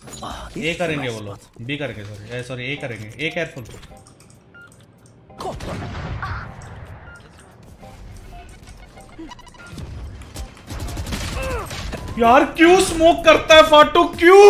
ए करेंगे वो लोग, बी करेंगे, सॉरी ए करेंगे, ए केयरफुल। यार क्यों स्मोक करता है फाटू, क्यों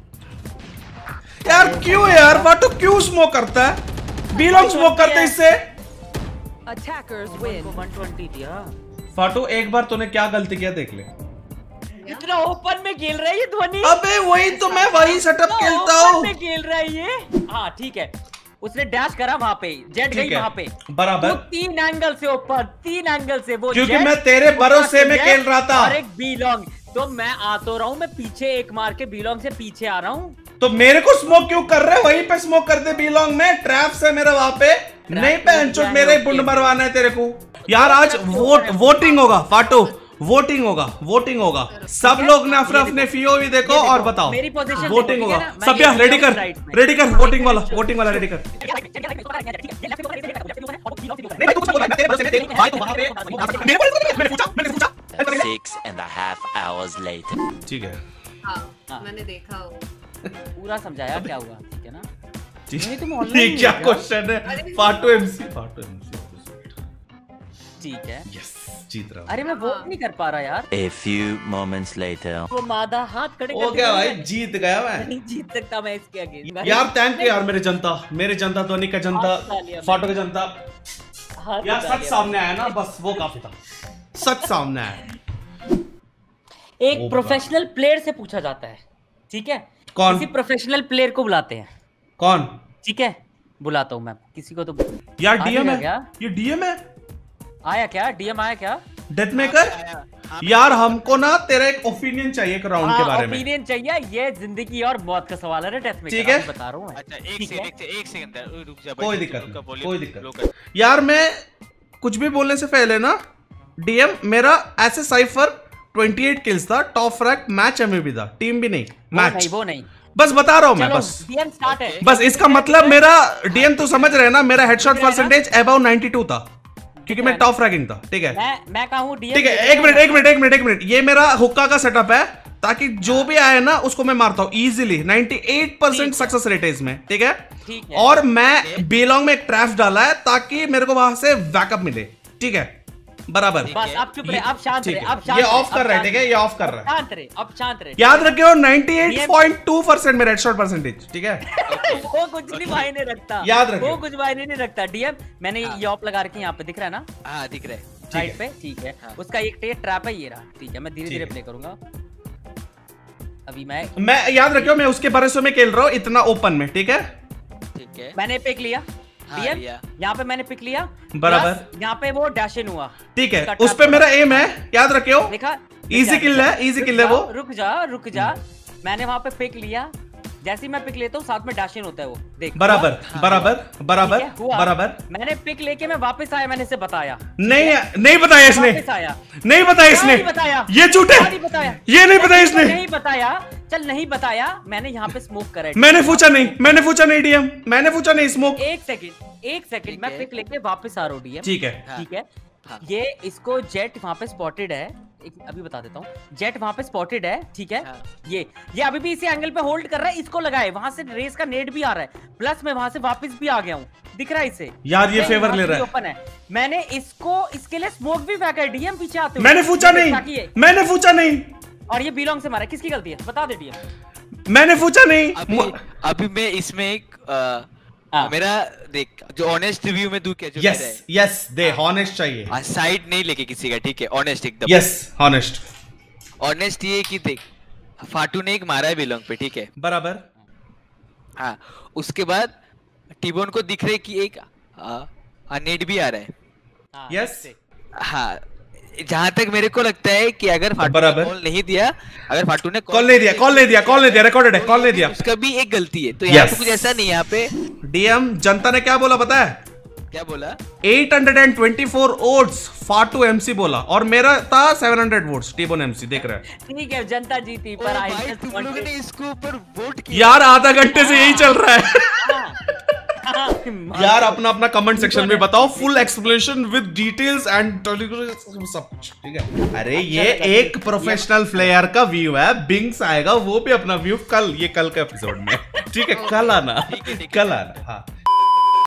यार, क्यों यार फाटू क्यों स्मोक करता है? बी लॉन्ग स्मोक करते इससे। Attackers win. 120 दिया। फाटू एक बार तूने क्या गलती किया देख ले। इतना ओपन में खेल रहा है ये ध्वनि। अबे वही तो मैं वही सेटअप खेलता हूँ। में खेल रहा है ये। हाँ ठीक है, उसने डैश करा वहां पे, जेट गई वहां पे बराबर। 3 एंगल से ऊपर, 3 एंगल से वो, क्योंकि मैं तेरे भरोसे में खेल रहा था। और एक बीलोंग, तो मैं आ तो रहा हूँ, मैं पीछे एक मार के बीलोंग से पीछे आ रहा हूँ। तो मेरे को स्मोक क्यों कर रहे? वहीं पे स्मोक कर दे बीलोंग में, ट्रैप से मेरा वहां पे नहीं पहनचो, मेरे बुंड मरवाना है तेरे को। यार आज वोटिंग होगा फाटू, वोटिंग होगा, सब लोग ने अपने पीओवी देखो और बताओ। मेरी पोजीशन वोटिंग होगा, सब यार रेडी कर, वोटिंग वाला रेडी कर। नहीं तू कुछ बोल रहा है, मैं तेरे भरोसे में तेरी भाई तो वहां पे मैंने पूछा 6.5 hours later। ठीक है, हाँ मैंने देखा हो। पूरा समझाया क्या हुआ, ठीक है ना? ठीक तुम है। ऑनलाइन ये क्या क्वेश्चन है? फाटू एमसी ठीक है, यस जीत रहा हूं। अरे मैं वोट नहीं कर पा रहा यार। A few moments later। वो मादा हाथ खड़े ओ क्या भाई, जीत गया मैं। नहीं जीत सकता मैं इसके आगे यार थैंक यू यार मेरे जनता, ध्वनि का जनता, फाटू का जनता। यार सच सामने आया ना, बस वो काफी था, सच सामने आया। एक प्रोफेशनल प्लेयर से पूछा जाता है, ठीक है? कौन? किसी प्रोफेशनल प्लेयर को बुलाते हैं। कौन? ठीक है, बुलाता हूँ मैं किसी को। तो यार डीएम है क्या? ये डीएम है? आया क्या? डीएम आया क्या? Death maker? यार हमको ना तेरा एक ओपिनियन चाहिए एक राउंड के बारे में। ओपिनियन चाहिए, ये जिंदगी और मौत का सवाल है डेथ मेकर। ठीक है, बता रहा हूँ। अच्छा एक सेकंड रुक जा, कोई दिक्कत। यार मैं कुछ भी बोलने से पहले ना, डीएम मेरा ऐसे साइफर 28 किल्स था, टॉप फ्रैग मैच एमवीपी था, टीम भी नहीं मैच। वो नहीं, बस बता रहा हूँ मैं, बस डीएम स्टार्ट है। बस इसका मतलब मेरा डीएम तो समझ रहे ना, मेरा हेडशॉट परसेंटेज अबव 92 था, क्योंकि मैं टॉप फ्रैगिंग था। ठीक है, मैं कहूँ डीएम। ठीक है, एक मिनट, ये मेरा हुक्का का सेटअप है, ताकि जो भी आए ना उसको मैं मारता हूँ इजीली। 98% सक्सेस रेट है इसमें, ठीक है? और मैं बेलोंग में एक ट्रैप डाला है ताकि मेरे को वहां से बैकअप मिले, ठीक है? बराबर। बस आप चुप रहे, आप शांत रहे, आप ये ऑफ कर रहे हैं, ठीक है? ये ऑफ कर रहा है, शांत रहे, अब शांत रहे। याद रखियो 98.2% मेरा हेडशॉट परसेंटेज, ठीक है? वो कुछ नहीं मायने रखता, याद रखियो, वो कुछ मायने नहीं रखता। डीएम मैंने ये ऑफ लगा रखी है, यहाँ पे दिख रहा है ना? हाँ दिख रहा है, राइट पे, ठीक है। उसका एक ट्रैप है, ये रहा, ठीक है? मैं धीरे धीरे प्ले करूंगा। अभी मैं याद रखियो, मैं उसके भरोसे में खेल रहा हूँ इतना ओपन में, ठीक है? ठीक है, मैंने पिक लिया डीएम, यहाँ पे मैंने पिक लिया बराबर, यहाँ पे वो डैश इन हुआ, ठीक है? उस पे मेरा एम है, याद रखियो। देखा, इजी किल है वो। रुक जा, मैंने वहां पे पिक लिया, जैसे ही मैं पिक लेता हूँ साथ में डैश इन होता है वो, देख। बराबर। मैंने पिक लेके मैं वापस आया, मैंने इसे बताया। नहीं बताया इसने, नहीं बताया इसने, ये झूठ है, ये नहीं बताया इसने, नहीं बताया, चल नहीं बताया, मैंने यहाँ पे स्मोक करा। मैंने पूछा नहीं डीएम, मैंने पूछा नहीं स्मोक। एक सेकंड मैं पिक लेके वापस आ रहा हूँ डीएम, ठीक है? ये इसको जेट वहां पे स्पॉटेड है, अभी बता देता हूँ, जेट वहां पे स्पॉटेड है, ठीक है? ये अभी भी इसी एंगल पे होल्ड कर रहा है, इसको लगाए, वहां से रेस का नेट भी आ रहा है, प्लस मैं वहां से वापस भी आ गया हूँ, दिख रहा है इसे? यार ये फेवर ले रहा है, ओपन है। मैंने इसके लिए स्मोक भी फेंका है, डीएम पीछे आते मैंने पूछा नहीं, और ये बिलोंग से मारा, किसकी गलती है बता दे डीएम। मैंने पूछा नहीं। अभी मैं इसमें एक मेरा देख, जो ऑनेस्ट रिव्यू में दूं क्या, जो यस दे, ऑनेस्ट चाहिए, साइड नहीं लेके किसी का, ठीक है? ऑनेस्ट एकदम, यस ऑनेस्ट ये कि देख, फाटू ने एक मारा है बिलोंग पे, ठीक है? बराबर। हाँ, उसके बाद टीबोन को दिख रहे कि एक नेट भी आ रहा है, यस। हाँ, जहां तक मेरे को लगता है कि अगर फाटू ने कॉल नहीं दिया, अगर फाटू ने कॉल नहीं दिया, रिकॉर्डेड है, कॉल नहीं दिया, उसका भी एक गलती है। तो यहाँ पे कुछ ऐसा नहीं है, यहाँ पे डीएम जनता ने क्या बोला पता है? क्या बोला? 824 वोट्स फाटू एमसी बोला, और मेरा था 700 वोट्स टीबोन एमसी, देख रहा है? ठीक है, जनता जीती, पर भाई तुम लोगों ने इसके ऊपर वोट किया यार, आधा घंटे से यही चल रहा है। यार अपना अपना कमेंट सेक्शन में बताओ, full explanation with details and सब कुछ, ठीक है। अरे ये एक प्रोफेशनल प्लेयर का व्यू है, बिंग्स आएगा वो भी अपना व्यू कल, ये कल का एपिसोड में, ठीक है, कल आना, कल आना, हाँ।